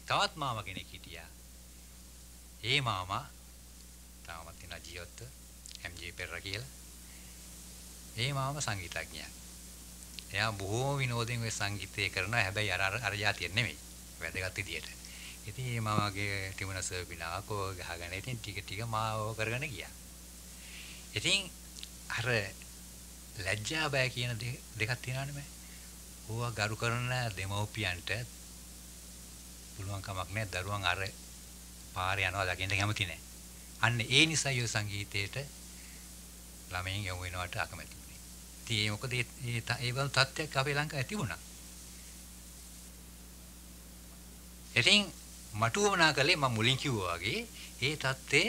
තවත් මාමා කෙනෙක් හිටියා. ඒ මාමා තාමත් ඉන්න ජීවත් එම්.ජේ. පෙරේරා කියලා. ඒ මාමා සංගීතඥයා. එයා බොහෝ විනෝදයෙන් ඔය සංගීතය කරනවා. හැබැයි අර જાතිය නෙමෙයි. වැදගත් විදියට. ඉතින් මේ මාමාගේ තිබුණ සර්බිනාකෝ ගහගෙන ඉතින් ටික මාව කරගෙන ගියා. ඉතින් අර ලැජ්ජා බය කියන දෙකක් තියෙනවනේ මේ. ඕවා ගරු කරන දෙමව්පියන්ට පුළුවන් කමක් නැහැ දරුවන් අර පාරේ යනවා දකින්න කැමති නැහැ. අන්න ඒ නිසා යෝ සංගීතයේට ළමයින් යොමු වෙනවට අකමැති වුණේ. ඉතින් ඒ මොකද ඒ වගේ තත්ත්වයක් අපේ ලංකාවේ තිබුණා. ඉතින් මට උවමනා කළේ මම මුලින් කිව්වා වගේ ඒ தත්ත්වය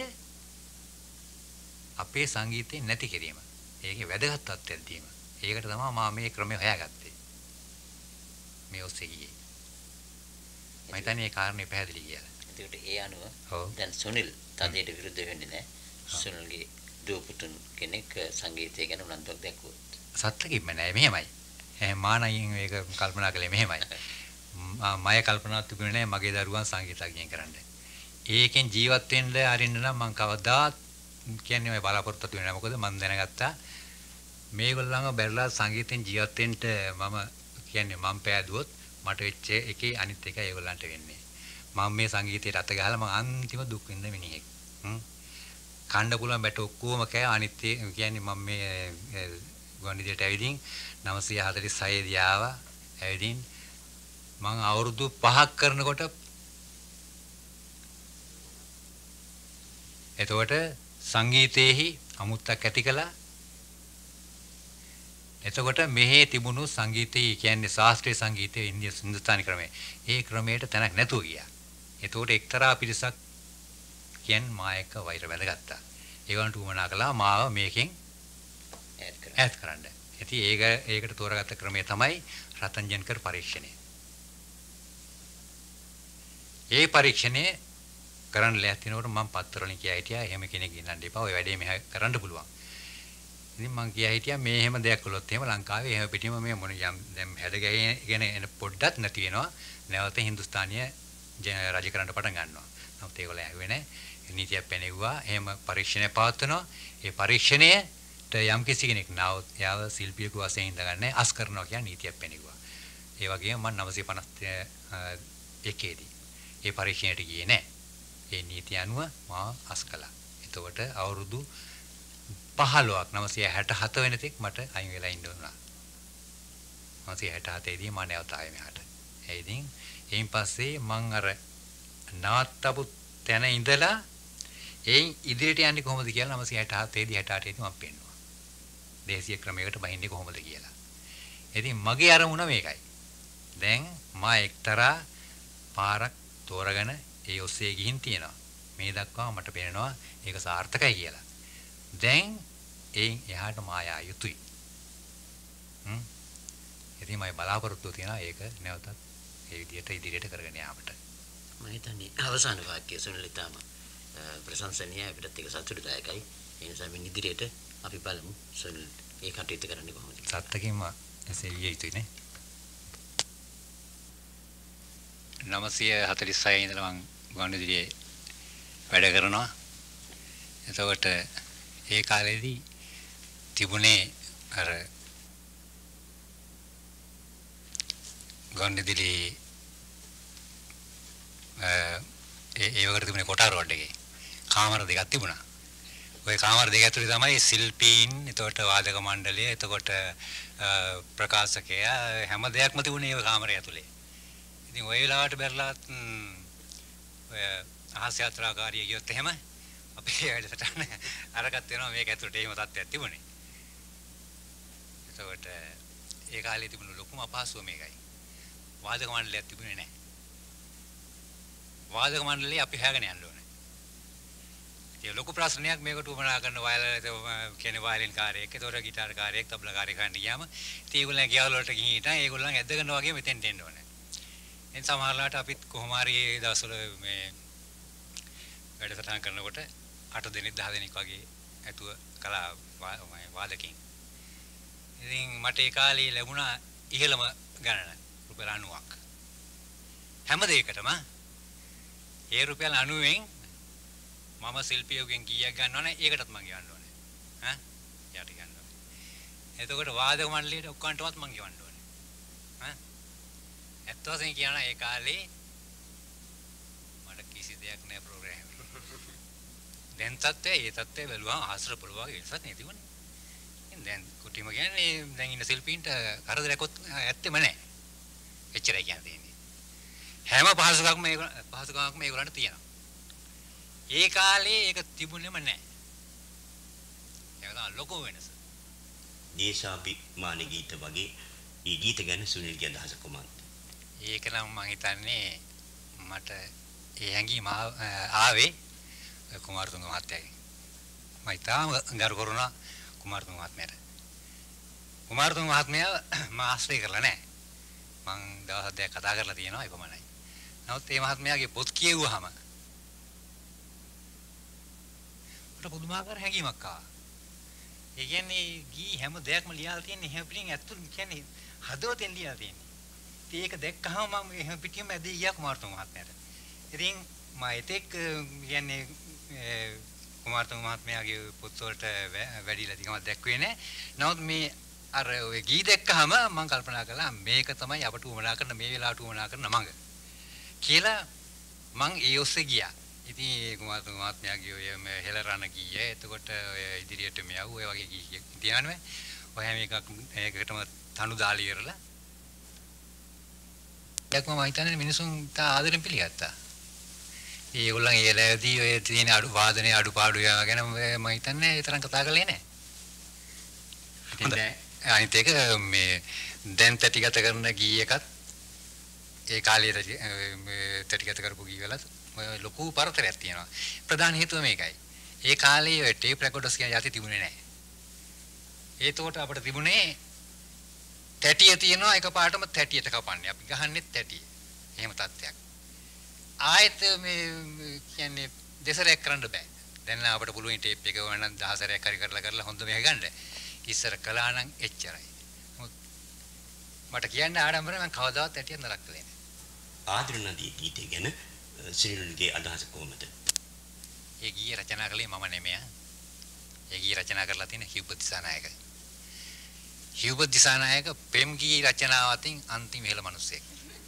අපේ සංගීතේ නැති කිරීම. ඒකේ වැදගත් තත්ත්වයක් දීම. ඒකට තමයි මම මේ ක්‍රමය හොයාගත්තේ. මේ ඔස්සේ ගියේ. මම හිතන්නේ මේ කාරණේ පැහැදිලි කියලා. ඒකට ඒ අනුව දැන් සුනිල් තදයට විරුද්ධ වෙන්නේ නැහැ. සුනිල්ගේ දූපුතුන් කෙනෙක් සංගීතය ගැන උනන්දුවක් දැක්වුවොත්. සත්‍යකින්ම නෑ මෙහෙමයි. මානයින් මේක කල්පනා කළේ මෙහෙමයි. මම කල්පනා තිබුණේ නෑ මගේ දරුවන් සංගීතඥයෙක් කරන්න. ඒකෙන් ජීවත් වෙන්න අරින්න නම් මම කවදාත් කියන්නේ මම බලාපොරොත්තු වෙන්නේ නැහැ. මොකද මම දැනගත්තා මේගොල්ලන්ව බැලලා සංගීතෙන් ජීවත් වෙන්න මම කියන්නේ මම පෑදුවොත් මට වෙච්ච එකේ අනිත් එකයි ඒගොල්ලන්ට වෙන්නේ. මම මේ සංගීතයට අත ගහලා මම අන්තිම දුක් විඳ මිනිහෙක්. කණ්ඩ පුළුවන් බැට ඔක්කොම කෑ අනිත් කියන්නේ මම මේ ගොන්නිදේට ඇවිදින් 946 දී ආවා. ඇවිදින් මම අවුරුදු 5ක් කරනකොට එතකොට සංගීතයේහි අමුත්තක් ඇති කළා. එතකොට මෙහි තිබුණු සංගීතය කියන්නේ ශාස්ත්‍රීය සංගීතයේ හින්දුස්ථානි ක්‍රමය. ඒ ක්‍රමයට තැනක් නැතුව ගියා. එතකොට එක්තරා පිරිසක් කියන්නේ මා එක්ක වෛර බැඳගත්තා. ඒගොල්ලන්ට උවමනා කළා මාව මේකෙන් ඈත් කරන්න. ඉතින් ඒකට තෝරාගත්ත ක්‍රමය තමයි රතන්ජන්කර් පරීක්ෂණය. ඒ පරීක්ෂණය කරන්න ලෑස්තිනකොට මම පත්තර වලින් කියා හිටියා එහෙම කෙනෙක් ගෙන්නන්න එපා. ඔය වැඩේ මෙහෙ කරන්න පුළුවන්. ඉතින් මං කියා හිටියා මේ එහෙම දෙයක් කළොත් එහෙම ලංකාවේ එහෙම පිටිම මේ මොන යම් දැන් හැදගෙන එන පොඩ්ඩක් නැති වෙනවා. නැවත හින්දුස්ථානීය රජ කරන්න පටන් ගන්නවා. නමුත් ඒගොල්ලෝ ඇහුවේ නැහැ. නීතියක් පැනෙවුවා. එහෙම පරීක්ෂණය පවත්වනවා. ඒ පරීක්ෂණයට යම් කිසි කෙනෙක් නාවොත් එයාව ශිල්පියෙකු වශයෙන් ඉඳගන්නේ අස් කරනවා කියන නීතියක් පැනෙවුවා. ඒ වගේම මම 951 දී ඒ පරීක්ෂණයට ගියේ නැහැ. ඒ නීතිය අනුව මා අස් කළා. එතකොට අවුරුදු 15ක් 967 වෙනතෙක් මට අයින් වෙලා ඉන්න උනා. 967 දී මම නැවත ආවේ මෙහාට. ඒ ඉතින් එයින් පස්සේ මං අර නාත්තපු තැන ඉඳලා එයින් ඉදිරියට යන්නේ කොහොමද කියලා 967 දී 68 දී මම පෙන්නුවා. දේශීය ක්‍රමයකට බහින්නේ කොහොමද කියලා. ඉතින් මගේ අරමුණ මේකයි. දැන් මා එක්තරා පාරක් තෝරගෙන ඒ ඔස්සේ ගිහින් තියෙනවා. මේ දක්වා මට පේනවා ඒක සාර්ථකයි කියලා. දැන් එයින් එහාට මායා යුතුයි. ඉතින් මම බලාපොරොත්තු තියෙනවා ඒක නැවතත් ඒ විදිහට ඉදිරියට කරගෙන යාමට. මම හිතන්නේ අවසාන වාක්‍යය සුනිලිතාම ප්‍රශංසනීය අපිටත් ඒක සතුටුදායකයි. ඒ නිසා මේ ඉදිරියට අපි බලමු සුනිල් ඒ කටයුතු කරන්නේ කොහොමද. සත්‍යකින්ම එසේ විය යුතුයි නේ. 946 ඉඳලා මම ගුවන්විදුලියේ වැඩ කරනවා. එතකොට ඒ කාලේදී තිබුණේ අර ගුවන්විදුලි ඒ වගේ තිබුණේ කොටාර රෝඩ් එකේ කාමර දෙකක් තිබුණා. ওই කාමර දෙක ඇතුලේ තමයි ශිල්පීන්, එතකොට වාදක මණ්ඩලය, එතකොට ප්‍රකාශකයා හැම දෙයක්ම තිබුණේ ඒ කාමරය ඇතුලේ. ඉතින් ওই වෙලාවට බැලලාත් ඔය අහස යාත්‍රාකාරිය ගියොත් එහෙම අපේ වැඩසටහන අරකට වෙනවා මේක ඇතුළට එහෙම තත්ත්වයක් තිබුණේ. එතකොට ඒ කාලේ තිබුණු ලොකුම අපහසුව මේකයි. වාදක මණ්ඩලයක් තිබුණේ නැහැ. වාදක මණ්ඩලේ අපි හොයාගෙන යන්න ඕනේ. ඒ ලොකු ප්‍රශ්නයක් මේකට උමනා කරන කියන්නේ වයලින් කාර්යයක්, එතකොට ගිටාර් කාර්යයක්, තබ්ලා කාර්යයක් ගන්න ගියාම ඉතින් ඒගොල්ලන් ගියවල වලට ගිහින් හිටන් ඒගොල්ලන් ඇදගෙන වගේ මෙතෙන්ට එන්න ඕනේ. එන් සමහරලාට අපිත් කොහොම හරි ඒ දවස්වල මේ වැඩසටහන් කරනකොට 8 දෙනෙක් 10 දෙනෙක් වගේ ඇතුව කලා වාදකින්. ඉතින් මට ඒ කාලේ ලැබුණා ඉහළම ගණන රුපියල් 90ක්. හැම දෙයකටම ඒ රුපියල් 90න් මම ශිල්පියෙකුගෙන් කීයක් ගන්නවනේ ඒකටත් මං ගෙවන්න ඕනේ. ඈ යට ගන්න ඕනේ. එතකොට වාදක මණ්ඩලයට ඔක්කොන්ටවත් මං ගෙවන්න ඕනේ. ඈ ඇත්ත වශයෙන් කියනවා ඒ කාලේ මට කිසි දෙයක් නෑ ප්‍රෝග්‍රෑම් එකේ. දැන් ඒ තත්ත්වය බැලුවම ආශ්‍ර පොළොව වගේ ඉස්සත් නෙතිවනේ. දැන් කුටිම කියන්නේ දැන් ඉන්න ශිල්පීන්ට කරදරයක්වත් ඇත්තෙම නෑ. එච්චරයි කියන්නේ. හැම පහසුකමක්ම ඒගොල්ලන්ට තියෙනවා. ඒ කාලේ ඒක තිබුණෙම නෑ. ඒක තමයි ලොකු වෙනස. දේශාභිමානී ගීත වගේ ඒ ගීත ගැන සුනිල්ගේ අදහස කොහොමද? ඒක නම් මම හිතන්නේ මට ඒ හැඟීම ආවේ කුමාරතුංග මහත්තයාගෙන්. මම ඊටාම ගරු කරුණා කුමාරතුංග මහත්මයාට. කුමාරතුංග මහත්මයා මම ආශ්‍රය කරලා නැහැ. මං දවස් හදයක් කතා කරලා තියෙනවා ඒ පමණයි. නමුත් මේ මහත්මයාගේ පොත් කියවුවාම මට පුදුමාකාර හැඟීමක් ආවා. ඒ කියන්නේ ගී හැම දෙයක්ම ලියලා තියෙන්නේ හැම පිටින් ඇතුළු කියන්නේ හදවතෙන් ලියලා තියෙන්නේ. ඉතින් ඒක දැක්කහම මම එහෙම පිටින්ම ඇදී ගියා කුමාරතුංග මහත්මයාට. ඉතින් මම ඒතෙක් කියන්නේ කුමාරතුංග මහත්මයාගේ පොත් වලට වැඩිලා ටිකක් දැක්ුවේ නැහැ. නමුත් මේ අර ඔය ගී දැක්කහම මම කල්පනා කළා මේක තමයි අපට උවමනා කරන මේ වෙලාවට උවමනා කරන මඟ කියලා මං ඒ ඔස්සේ ගියා. ඉතින් කුමාරතුංග මහත්මයාගේ ඔය හෙළරණ ගීය එතකොට ඔය ඉදිරියට මෙයව ඔය වගේ ගී තියනනේ. ඔය හැම එකකටම තනු දාලා ඉවරලා එක්කම මම හිතන්නේ මිනිසුන් තා ආදරෙන් පිළිගත්තා. ඒගොල්ලන් ඒ වෙලාවේදී ඔය තියෙන වාදනයේ අඩුපාඩු ගැන මම හිතන්නේ ඒ තරම් කතා කරලේ නැහැ. ඉතින් අනිත් එක මේ දැන් තැටිගත කරන ගී එකත් ඒ කාලේ තැටිගත කරපු ගී වලත් ලොකු පරතරයක් තියෙනවා. ප්‍රධාන හේතුව මේකයි. ඒ කාලේ ඔය ටේප් රෙකෝඩර්ස් කියන යටි තිබුණේ නැහැ. ඒතකොට අපිට තිබුණේ තැටිය තියෙනවා එකපාරටම තැටියට කපන්නේ. අපි ගහන්නෙත් තැටිය. එහෙම තත්ත්වයක්. ආයෙත් මේ කියන්නේ දෙසරයක් කරන්න බෑ. දැන් අපිට පුළුවන් ටේප් එක වුණා නම් 10 සැරයක් හරි කරලා හොඳ මේක ගන්න. ඉස්සර කළා නම් එච්චරයි. මට කියන්න ආඩම්බරයි මම කවදාවත් ඇටියක් නරක කළේ නෑ. ආදරණදී ගීතය ගැන සිරිල්ගේ අදහස කොහොමද? ඒ ගීය රචනා කළේ මම නෙමෙයි. ඒ ගීය රචනා කරලා තියෙන හිව්පත් දිසානායක. හිව්පත් දිසානායක පෙම් ගී රචනාවතින් අන්තිම ඉහළ මිනිස්සෙක්.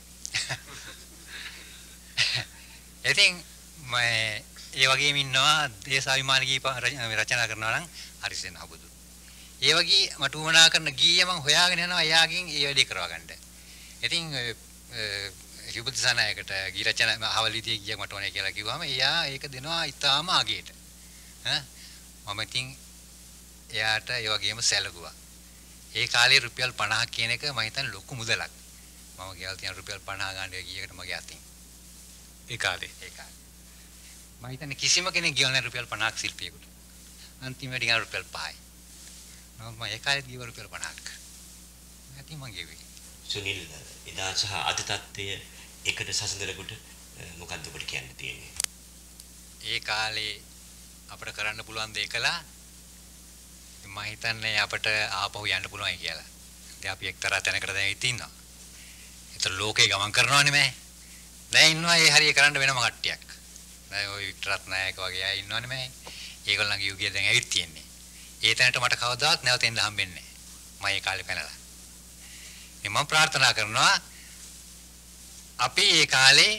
ඉතින් මම ඒ වගේම ඉන්නවා දේශාභිමානී ගී රචනා කරනවා නම් හරිසෙන් හබුදු. ඒ වගේ මට උවමනා කරන ගීය මම හොයාගෙන යනවා එයාගෙන් ඒ වැඩේ කරවා ගන්න. ඉතින් හිව්පත් දිසානායකට ගී රචනා හවලිදී ගියක් මට ඕනේ කියලා කිව්වම එයා ඒක දෙනවා ඊටාම අගේට. මම ඉතින් එයාට ඒ වගේම සැලකුවා. ඒ කාලේ රුපියල් 50ක් කියන එක මම හිතන්නේ ලොකු මුදලක්. මම ගෙවල් තියෙන රුපියල් 50 ගන්න ගියකට මගේ අතින්. ඒ කාලේ මම හිතන්නේ කිසිම කෙනෙක් ගෙවල් නැහැ රුපියල් 50ක් ශිල්පියෙකුට. අන්තිමට ගියා රුපියල් 5යි. මම ඒ කාලේ ගිය රුපියල් 50ක්. නැති මං ගෙවි. සුනිල් එදා සහ අද තත්ත්වය එකට සසඳනකොට මොකක්ද ඔබට කියන්න තියෙන්නේ? ඒ කාලේ අපිට කරන්න පුළුවන් දේ කළා. මම හිතන්නේ අපිට ආපහු යන්න පුළුවන් කියලා. දැන් අපි එක්තරා තැනකට දැන් ඉතින්නවා. ඒතර ලෝකේ ගමන් කරනවනේ මෑ. දැන් ඉන්නවා ඒ හරිය කරන්න වෙනම කට්ටියක්. දැන් ওই වික්ටරත් නායක වගේ අය ඉන්නවනේ මෑ. ඒගොල්ලන්ගේ යුගය දැන් ඇවිත් තියෙන්නේ. ඒ තැනට මට කවදාවත් නැවත එන්න හම්බෙන්නේ නැහැ. මම ඒ කාලේ පැනලා. මම ප්‍රාර්ථනා කරනවා අපි ඒ කාලේ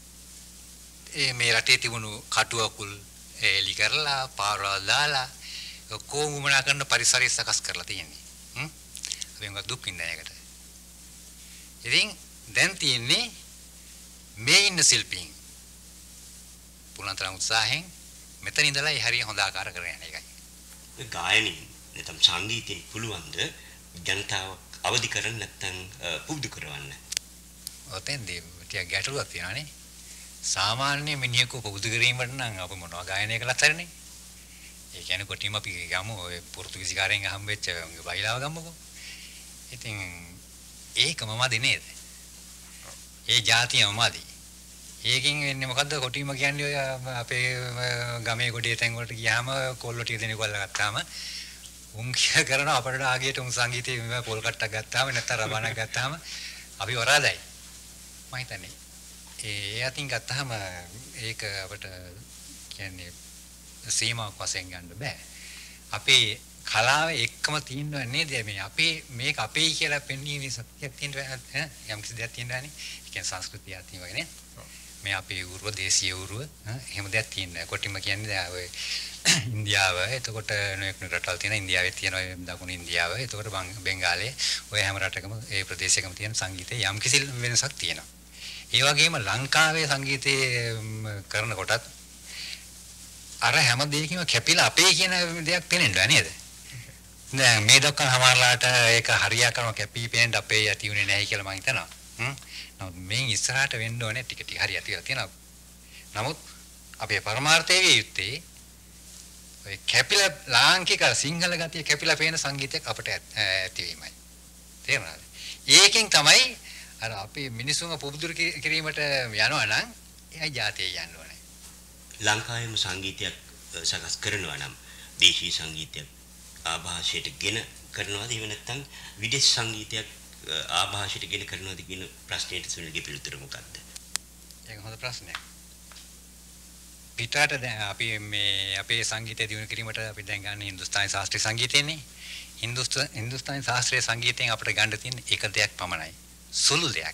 මේ රටේ තිබුණු කටුවකුල් එලි කරලා පාරවල් දාලා කොහොම වුණා කරන පරිසරය සකස් කරලා තියෙන්නේ. අපි මොකද දුක් විඳින එකට. ඉතින් දැන් තියෙන්නේ මේ ඉන්න ශිල්පීන් පුලන්තරම් උත්සාහයෙන් මෙතන ඉඳලා ඒ හරිය හොඳ ආකාර කරගෙන යන එකයි. ගායනයෙන් නැත්නම් සංගීතයෙන් පුළුවන්ද ජනතාව අවදි කරන්න නැත්නම් පුරුදු කරවන්න? ඔතෙන්දී ටික ගැටලුවක් තියෙනවානේ. සාමාන්‍ය මිනිහෙකු පුරුදු කිරීමට නම් අපි මොනවා ගායනය කළත් හරිනේ. ඒ කියන්නේ කොටිම අපි ගමු ඔය පොර්තුගීසි කාරෙන් හම්බෙච්ච බයිලාව ගම්මකෝ. ඉතින් ඒකම මදි නේද? ඒ જાතියම මදි. ඒකෙන් වෙන්නේ මොකද්ද කොටිම කියන්නේ ඔය අපේ ගමේ ගොඩේ තැන් වලට ගියාම කොල්ලෝ ටික දෙනෙක් වල්ලා ගත්තාම උන් කරන අපරට ආගියට උන් සංගීතයේ පොල් කට්ටක් ගත්තාම නැත්නම් රබානක් ගත්තාම අපි වරාදයි. මම හිතන්නේ ඒ අතින් ගත්තාම ඒක අපිට කියන්නේ සීමාවක් වශයෙන් ගන්න බෑ. අපේ කලාව එක්කම තියෙනවා නේද මේ අපේ මේක අපේ කියලා පෙන්වීමේ සත්‍යයක් තියෙනවා යම් කිසි දෙයක් තියෙනවානේ. ඒ කියන්නේ සංස්කෘතියක් තියෙනවා නේ. මේ අපේ උරුව දේශීය උරුව එහෙම දෙයක් තියෙනවා. කොටිම කියන්නේ ඔය ඉන්දියාව එතකොට නෙක් රටවල් තියෙන ඉන්දියාවේ තියෙන දකුණු ඉන්දියාව එතකොට බෙන්ගාලේ ඔය හැම රටකම ඒ ප්‍රදේශයකම තියෙන සංගීතයේ යම් කිසි වෙනසක් තියෙනවා. ඒ වගේම ලංකාවේ සංගීතයේ කරන කොටත් අර හැම දෙයකින්ම කැපිලා අපේ කියන දෙයක් පේනෙන්නේ නේද? දැන් මේ දක්වන හමාරලාට ඒක හරියාකාරව කැපී පේන්න අපේ යටි උනේ නැහැ කියලා මම හිතනවා. නමුත් මේ ඉස්සරහට වෙන්න ඕනේ ටික ටික හරියට තියෙනවා. නමුත් අපේ පරමාර්ථයේ විය යුත්තේ ඔය කැපිලා ලාංකික සිංහල ගතිය කැපිලා පේන සංගීතයක් අපට ඇතිවීමයි. තේරුණාද? ඒකෙන් තමයි අර අපි මිනිසුන්ව පුබුදුරු කිරීමට යනවා නම් එයි ජාතිය යන්න ඕනේ. ලංකාවේම සංගීතයක් සකස් කරනවා නම් දේශීය සංගීතයක් ආభాෂයට ගෙන කරනවාද එහෙම නැත්නම් විදේශ සංගීතයක් ආభాෂයට ගෙන කරනවාද කියන ප්‍රශ්නයට සුනිල්ගේ පිළිතුර මොකක්ද? ඒක හොඳ ප්‍රශ්නයක්. පිටරට දැන් අපි මේ අපේ සංගීතය දියුණු කිරීමට අපි දැන් ගන්න හින්දුස්තානි ශාස්ත්‍රීය සංගීතයනේ. හින්දුස්තානි ශාස්ත්‍රීය සංගීතයෙන් අපිට ගන්න තියෙන එක දෙයක් පමණයි. සුළු දෙයක්.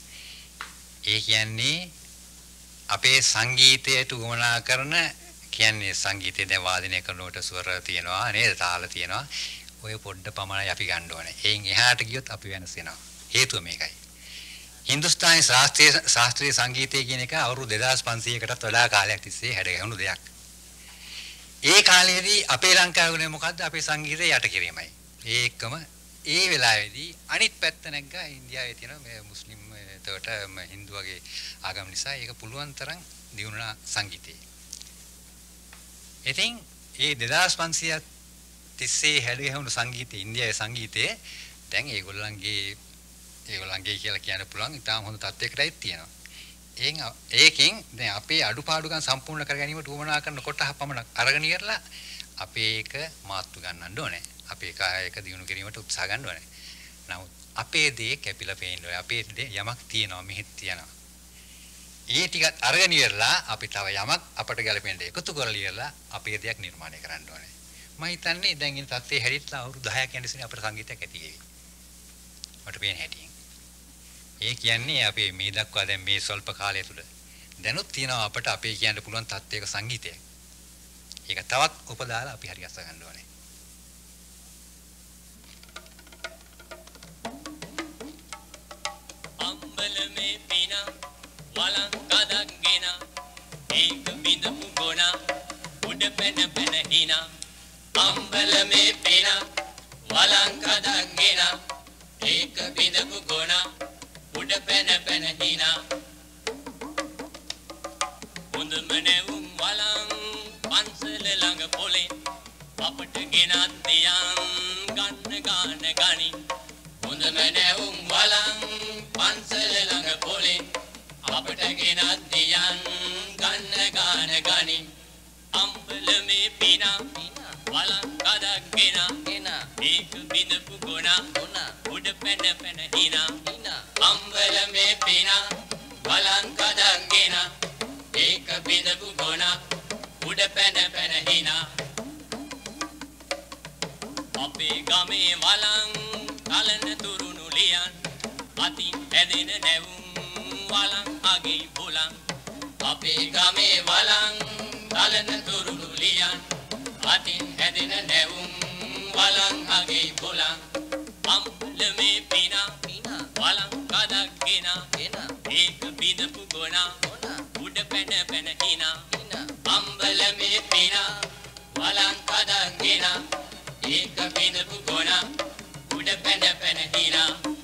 ඒ කියන්නේ අපේ සංගීතයට උවමනා කරන කියන්නේ සංගීතය දැන් වාදනය කරනකොට ස්වර තියෙනවා නේද තාල තියෙනවා ඔය පොඩ්ඩ පමණයි අපි ගන්න ඕනේ. එයින් එහාට ගියොත් අපි වෙනස් වෙනවා. හේතුව මේකයි. හින්දුස්තානි ශාස්ත්‍රීය සංගීතය කියන එක අවුරුදු 2500කටත් වඩා කාලයක් තිස්සේ හැඩගැහුණු දෙයක්. ඒ කාලයේදී අපේ ලංකාවේ මොකද්ද අපේ සංගීතය යට කිරීමයි. ඒකම ඒ වෙලාවේදී අනිත් පැත්ත නැග්ගා ඉන්දියාවේ තියෙන මේ මුස්ලිම් එතකොට හින්දු වගේ ආගම් නිසා ඒක පුළුවන් තරම් දියුණුනා සංගීතය. ඉතින් ඒ 2500 තිස්සේ හැඩගැහුණු සංගීතය ඉන්දියාවේ සංගීතය දැන් ඒගොල්ලන්ගේ කියලා කියන්න පුළුවන් ඉතාම හොඳ තත්යකටයි තියෙනවා. ඒකෙන් දැන් අපේ අඩුපාඩුකම් සම්පූර්ණ කර ගැනීමට උවමනා කරන කොට පමණ අරගෙන ඉරලා අපේ ඒක මාත්තු ගන්නන්න ඕනේ. අපේ කායයක දියුණු කිරීමට උත්සාහ ගන්න ඕනේ. නමුත් අපේ දේ කැපිලා පේන්න ඕනේ. අපේ දේ යමක් තියෙනවා මෙහෙත් තියෙනවා. ඒ ටික අරගෙන ඉවරලා අපි තව යමක් අපට ගැලපෙන්න එකතු කරලා ඉවරලා අපේ දෙයක් නිර්මාණය කරන්න ඕනේ. මම හිතන්නේ දැන් ඉන්න තත්ත්වයේ හැදිట్లా අවුරුදු 10ක් යන ඉස්සෙල්ලා අපේ සංගීතයක් ඇති වෙයි. මට පේන හැටි. ඒ කියන්නේ අපි මේ දක්වා දැන් මේ ස්වල්ප කාලය තුල දැනුත් තියෙනවා අපට අපේ කියන්න පුළුවන් තත්ත්වයක සංගීතයක්. ඒක තවත් උපදාලා අපි හරි අස්ස ගන්න ඕනේ. අම්බලමේ පින වලං කදගෙන ඒක බිඳපු ගොන උඩ පැන පැන හින අම්බලමේ පින වලං කදගෙන ඒක බිඳපු ගොන උඩ පැන පැන හින හොඳම නැවුම් වලං පන්සල ළඟ පොලේ අපට ගෙනත් දියන් ගන්න ගාන ගනි හොඳම නැවුම් වලං පන්සල ළඟ පොලේ අපට ගෙනත් දියන් ගන්න ගාන ගනි අම්බලමේ පින වලං කදගෙන ඒක බිඳපු ගොන උඩ පැන පැන හින අම්බලමේ පින වලං කදගෙන ඒක බිඳපු ගොන උඩ පැන පැන හින අපේ ගමේ වලං කලන තුරුණු ලියන් අතින් ඇදෙන නැවුම් වලං අගේ බුලං අපේ ගමේ වලං කලන තුරුණු ලියන් අතින් ඇදෙන නැවුම් වලං අගේ බුලං අම්බලමේ පින වලං කදගෙන ඒක බිඳපු ගොන උඩ පැන පැන හින අම්බලමේ පින වලං කදගෙන ඒක බිඳපු ගොන උඩ පැන පැන හින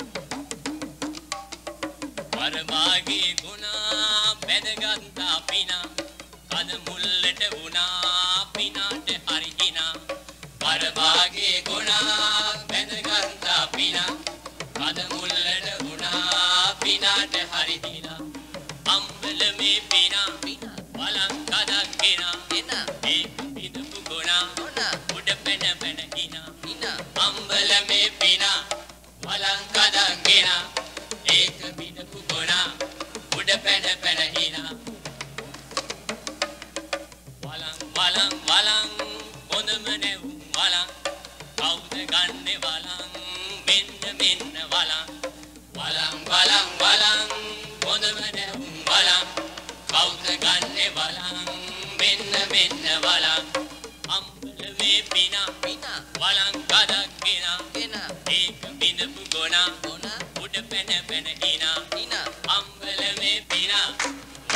වරමාගේ ගුණ බැදගත්තා පින කද මුල්ලට වුණා පිනට හරි හින වරමාගේ ගුණ බැදගත්තා පින කද මුල්ලට වුණා පිනට හරි හින අම්බලමේ පින වලං කදගෙන ඒක බිඳපු ගොන උඩ පැන පැන හින අම්බලමේ පින වලං කදගෙන ඒක බිඳපු ගොන උඩ පැන පැන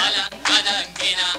බලන් අදගෙන